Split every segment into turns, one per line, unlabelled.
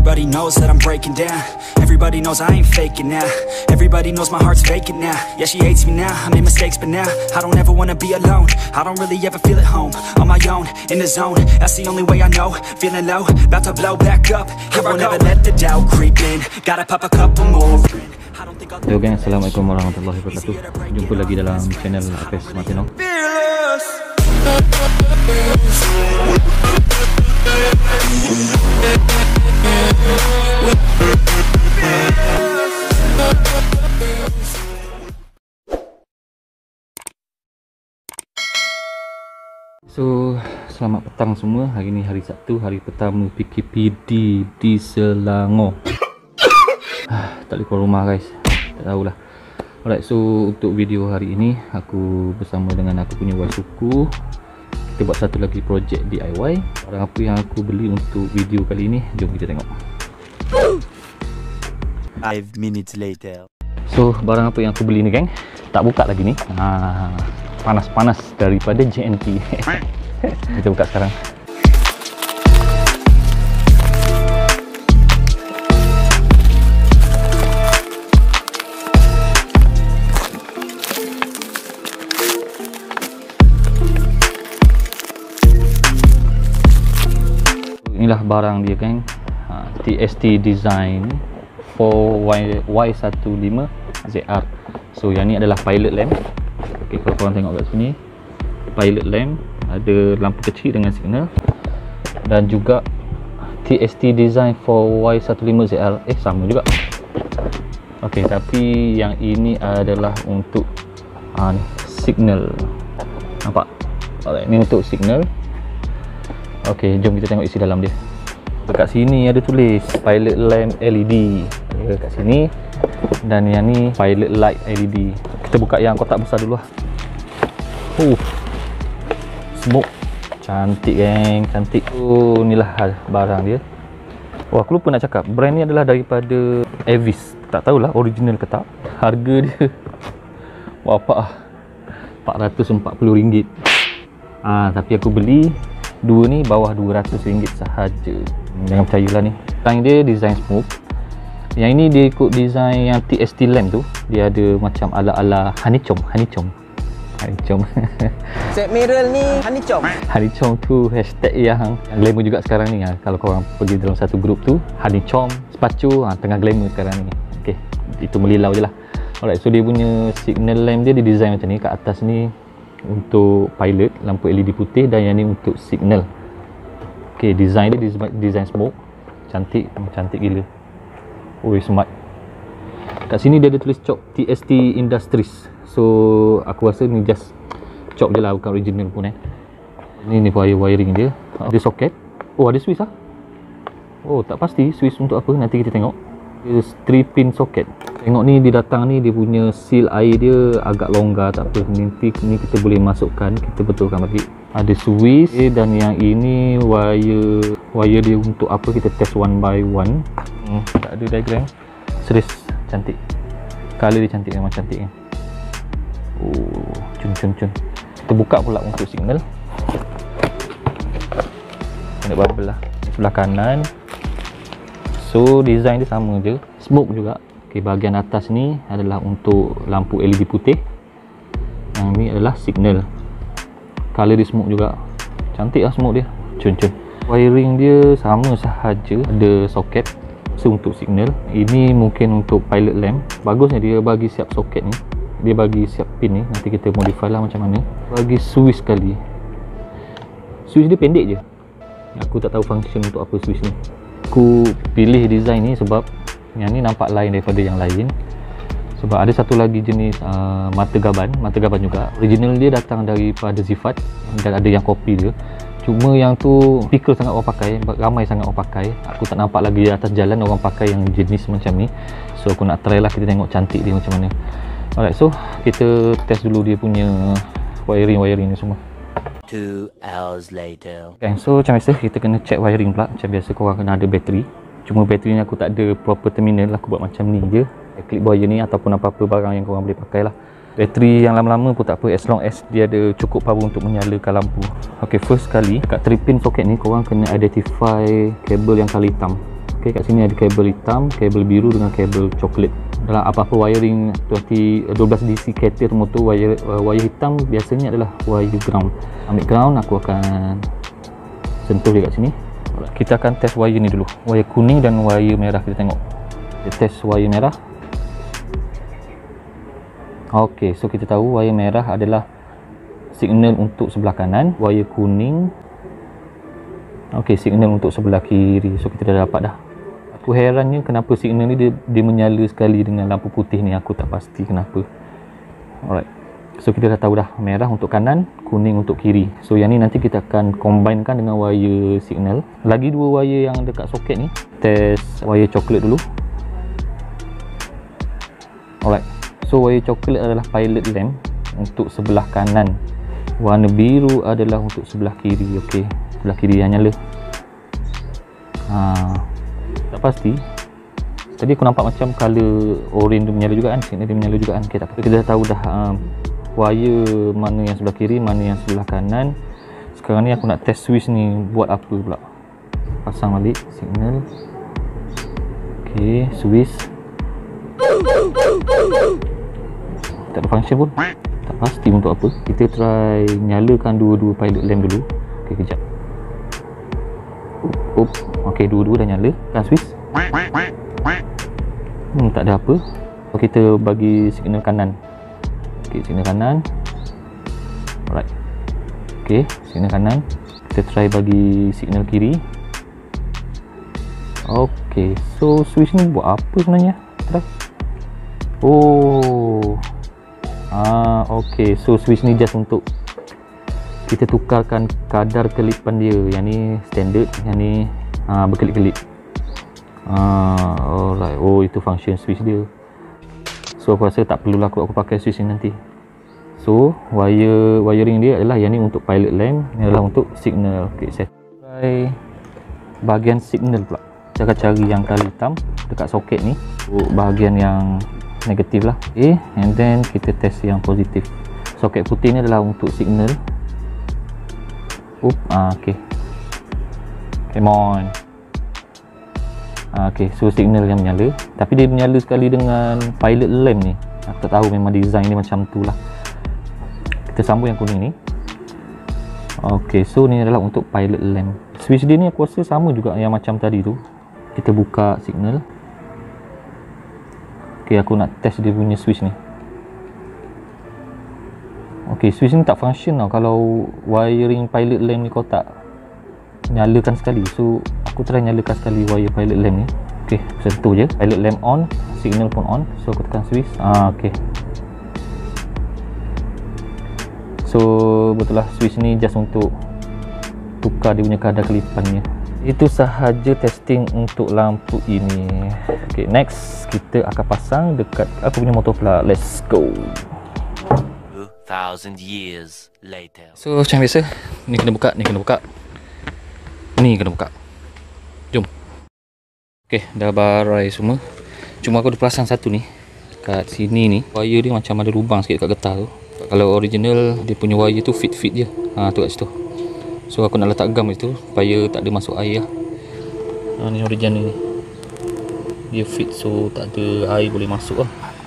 Everybody knows that I'm breaking down. Everybody knows I ain't faking now. Everybody knows my heart's vacant now. Yeah, she hates me now, I made mistakes but now I don't ever wanna be alone. I don't really ever feel at home. On my own, in the zone, that's the only way I know. Feeling low, about to blow back up. Here I never let the doubt creep in. Gotta pop a couple more.
Yo gang, assalamualaikum warahmatullahi wabarakatuh. Jumpa lagi dalam channel Apes Martino. So, selamat petang semua. Hari ni hari Sabtu, hari pertama PKPD di Selangor. Tak boleh keluar rumah guys, tak tahulah. Alright, so untuk video hari ini aku bersama dengan aku punya wife suku. Kita buat satu lagi projek DIY. Barang apa yang aku beli untuk video kali ini, jom kita tengok.
5 minutes later.
So barang apa yang aku beli ni geng, tak buka lagi ni. Panas-panas daripada JNT. Kita buka sekarang. Inilah barang dia kan, TST Design 4Y15ZR. So yang ni adalah pilot lamp. Okay, kalau korang tengok kat sini, pilot lamp, ada lampu kecil dengan signal. Dan juga TST Design 4Y15ZR, sama juga. Okay, tapi yang ini adalah untuk signal. Nampak? Alright, ini untuk signal. Okey, jom kita tengok isi dalam dia. Dekat sini ada tulis pilot lamp LED. Dekat sini. Dan yang ni pilot light LED. Kita buka yang kotak besar dulu lah. Smoke. Cantik geng, cantik. Inilah barang dia. Aku lupa nak cakap, brand ni adalah daripada Avis. Tak tahulah original ke tak. Harga dia RM440. Tapi aku beli dua ni bawah RM200 sahaja. Jangan percayalah ni. Yang dia design smoke. Yang ini dia ikut design yang TST lamp tu. Dia ada macam ala-ala honeycomb.
Set mirror ni honeycomb.
Honeycomb tu hashtag yang glamour juga sekarang ni. Kalau korang pergi dalam satu grup tu, honeycomb, spacu, tengah glamour sekarang ni. Okey, itu melilau je lah. Alright, so dia punya signal lamp dia design macam ni. Kat atas ni untuk pilot, lampu LED putih, dan yang ni untuk signal. Ok, design dia design smoke. Cantik gila. Smart. Kat sini dia ada tulis cop TST Industries. So aku rasa ni just cop je lah, bukan original pun Ni wiring dia. Ada soket. Ada switch lah. Tak pasti switch untuk apa, nanti kita tengok. Dia 3 pin soket. Tengok ni, dia datang ni, dia punya seal air dia agak longgar, tak apa. Nanti ni kita boleh masukkan, kita betulkan balik. Ada switch, dan yang ini wire dia untuk apa, kita test one by one. Tak ada diagram. Serius, cantik. Color dia cantik, memang cantik kan. Cun. Kita buka pula untuk signal. Ada bubble lah. Sebelah kanan. So design dia sama je, smoke juga. Okay, bahagian atas ni adalah untuk lampu LED putih. Yang ni adalah signal. Color dia smoke juga. Cantik lah smoke dia. Cun. Wiring dia sama sahaja. Ada soket. So untuk signal. Ini mungkin untuk pilot lamp. Bagusnya dia bagi siap soket ni. Dia bagi siap pin ni. Nanti kita modify lah macam mana. Bagi switch sekali. Switch dia pendek je. Aku tak tahu function untuk apa switch ni. Aku pilih design ni sebab yang ni nampak lain daripada yang lain. Sebab ada satu lagi jenis mata gaban juga. Original dia datang daripada Zifat dan ada yang kopi dia. Cuma yang tu pikir sangat orang pakai, ramai sangat orang pakai. Aku tak nampak lagi atas jalan orang pakai yang jenis macam ni. So aku nak try lah, kita tengok cantik dia macam mana. Alright, so kita test dulu dia punya wiring ni semua.
2 hours later.
Okay, so macam biasa kita kena check wiring pula. Macam biasa korang kena ada bateri. Cuma bateri ni aku tak ada proper terminal. Aku buat macam ni je. Clip wire ni ataupun apa-apa barang yang korang boleh pakai lah. Bateri yang lama-lama pun tak apa, as long as dia ada cukup power untuk menyalakan lampu. Ok, first kali kat 3 pin soket ni korang kena identify kabel yang colour hitam. Okey, kat sini ada kabel hitam, kabel biru dengan kabel coklat. Dalam apa-apa wiring 12 DC cater motor, wire hitam biasanya adalah wire ground. Ambil ground, aku akan sentuh dia kat sini. Kita akan test wire ni dulu, wire kuning dan wire merah. Kita tengok, kita test wire merah. Okey, so kita tahu wire merah adalah signal untuk sebelah kanan, wire kuning okey, signal untuk sebelah kiri. So kita dah dapat dah. Aku herannya kenapa signal ni dia menyala sekali dengan lampu putih ni, aku tak pasti kenapa. Alright, so kita dah tahu dah, merah untuk kanan, kuning untuk kiri. So yang ni nanti kita akan combinekan dengan wire signal. Lagi dua wire yang dekat soket ni, test wire coklat dulu. Alright, so wire coklat adalah pilot lamp untuk sebelah kanan, warna biru adalah untuk sebelah kiri. Okey, sebelah kiri yang nyala. Tak pasti. Tadi aku nampak macam color orange dia menyala juga kan, signal dia menyala juga kan. Okay, tak apa. Kita dah tahu dah wire mana yang sebelah kiri, mana yang sebelah kanan. Sekarang ni aku nak test switch ni buat apa pula. Pasang balik signal. Okey, switch tak ada function pun, tak pasti untuk apa. Kita try nyalakan dua-dua pilot lamp dulu. Okey, kejap. Okey, dua-dua dah nyala. Kan switch. Tak ada apa. So, kita bagi signal kanan. Okey, signal kanan. Alright. Okey, signal kanan. Kita try bagi signal kiri. Okey, so switch ni buat apa sebenarnya? Try. Okey, so switch ni just untuk kita tukarkan kadar kelipan dia. Yang ni standard, yang ni berkelip-kelip. Alright. Itu function switch dia. So aku rasa tak perlulah aku pakai switch ni nanti. So wiring dia adalah yang ni untuk pilot lamp, ni adalah untuk signal. Okey, set. Try bahagian signal pula. Saya akan cari yang color hitam dekat soket ni, bahagian yang negatif lah. Okay, and then kita test yang positif. Soket putih ni adalah untuk signal. Okay, come on. Okay, so signal yang menyala, tapi dia menyala sekali dengan pilot lamp ni. Aku tak tahu, memang design dia macam tu lah. Kita sambung yang kuning ni. Okay, so ni adalah untuk pilot lamp. Switch dia ni aku rasa sama juga yang macam tadi tu. Kita buka signal. Okay, aku nak test dia punya switch ni. Okay, switch ni tak function tau kalau wiring pilot lamp ni kau tak nyalakan sekali. So aku try nyalakan sekali wire pilot lamp ni. Okay, sentuh je, pilot lamp on, signal pun on. So aku tekan switch. Okay, so betul lah, switch ni just untuk tukar dia punya kadar kelipannya. Itu sahaja testing untuk lampu ini. Okay, next kita akan pasang dekat aku punya motor pula. Let's go.
2,000 years later.
So macam biasa, ni kena buka, ni kena buka, ni kena buka. Jom. Okay, dah barai semua. Cuma aku ada pasang satu ni kat sini ni. Wire dia macam ada lubang sikit kat getah tu. Kalau original dia punya wire tu fit je. Tu kat situ. So aku nak letak gam itu supaya tak ada masuk air lah. Ni original ni, dia fit, so tak ada air boleh masuk lah.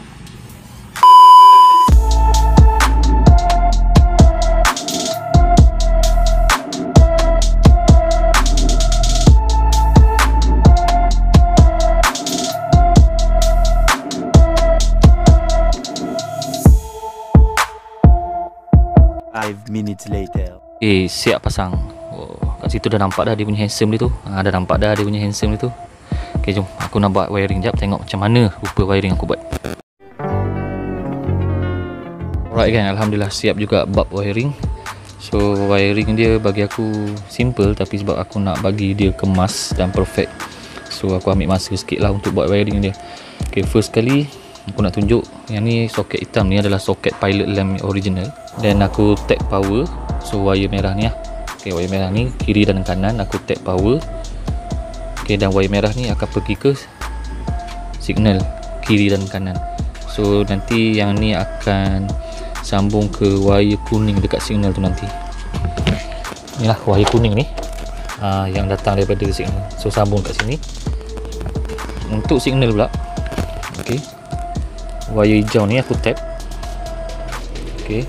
Minutes later.
Siap pasang. Kat situ dah nampak dah dia punya handsome dia tu. Dah nampak dah dia punya handsome dia tu. Okay, jom aku nak buat wiring jap, tengok macam mana rupa wiring aku buat. Alright kan, alhamdulillah siap juga bab wiring. So wiring dia bagi aku simple, tapi sebab aku nak bagi dia kemas dan perfect, so aku ambil masa sikit lah untuk buat wiring dia. Okay, first kali aku nak tunjuk yang ni, soket hitam ni adalah soket pilot lamp original. Dan aku tap power, so wire merah ni lah. Okay, wire merah ni kiri dan kanan aku tap power. Okay, dan wire merah ni akan pergi ke signal kiri dan kanan. So nanti yang ni akan sambung ke wire kuning dekat signal tu nanti. Inilah wire kuning ni, yang datang daripada signal. So sambung kat sini. untuk signal pula. Okey. Wire hijau ni aku tap. Okey.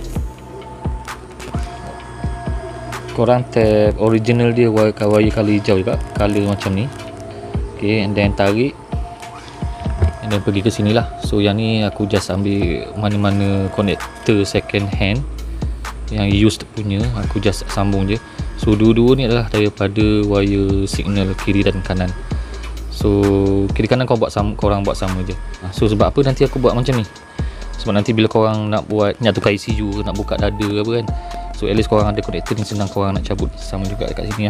Korang tap original dia, wire color hijau juga, color macam ni. Okey, and then tarik, and then pergi ke sini lah. So yang ni aku just ambil mana-mana connector second hand yang used punya, aku just sambung je. So dua-dua ni adalah daripada wire signal kiri dan kanan. So kiri kanan korang buat sama je. So sebab apa nanti aku buat macam ni? Sebab nanti bila korang nak tukar ECU, nak buka dada apa kan, so at least korang ada connector ni, senang korang nak cabut sama juga dekat sini lah.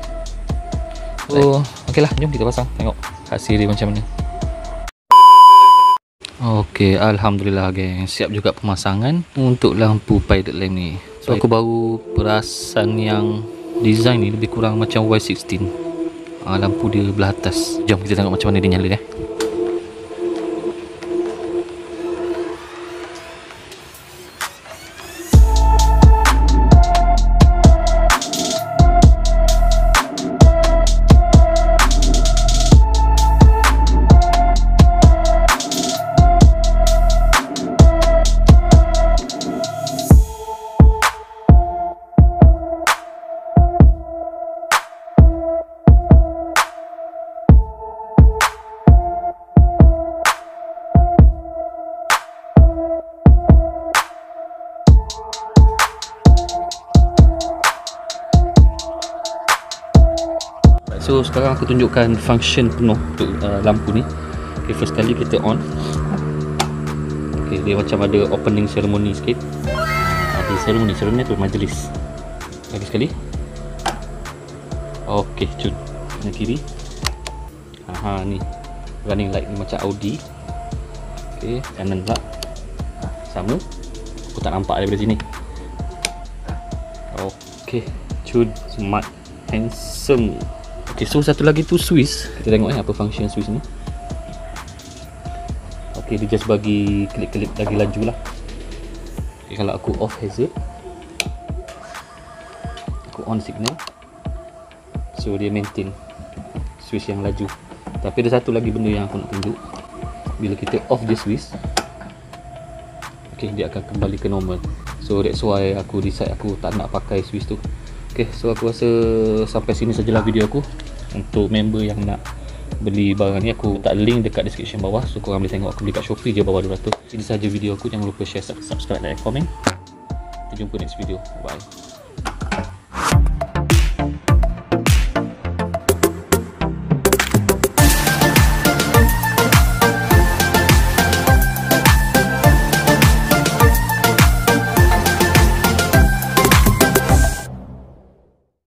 So ok lah, jom kita pasang, tengok hasil dia macam mana. Ok, Alhamdulillah geng, siap juga pemasangan untuk lampu pilot lamp ni. So aku baru perasan yang design ni lebih kurang macam Y16. Lampu dia belah atas. Jom kita tengok macam mana dia nyala . So sekarang aku tunjukkan function penuh untuk lampu ni. Okay, first kali kita on. Okay, dia macam ada opening ceremony sikit. Ada ceremony tu majlis. Lagi sekali. Okay, cun. Yang kiri. Ni running light ni macam Audi. Okay, kanan pula sama. Aku tak nampak daripada sini. Okay, cun, smart, handsome. Okay, so satu lagi tu switch. Kita tengok apa function switch ni. Okay, dia just bagi kelip-kelip lagi laju lah. Okay, kalau aku off hazard, aku on signal, so dia maintain switch yang laju. Tapi ada satu lagi benda yang aku nak tunjuk. Bila kita off the switch, okay, dia akan kembali ke normal. So that's why aku decide aku tak nak pakai switch tu. Okay, so aku rasa sampai sini sajalah video aku. Untuk member yang nak beli barang ni, aku letak link dekat description bawah. So korang boleh tengok, aku beli kat Shopee je bawah 200. Ini saja video aku. Jangan lupa share, subscribe, like, komen. Kita jumpa next video. Bye.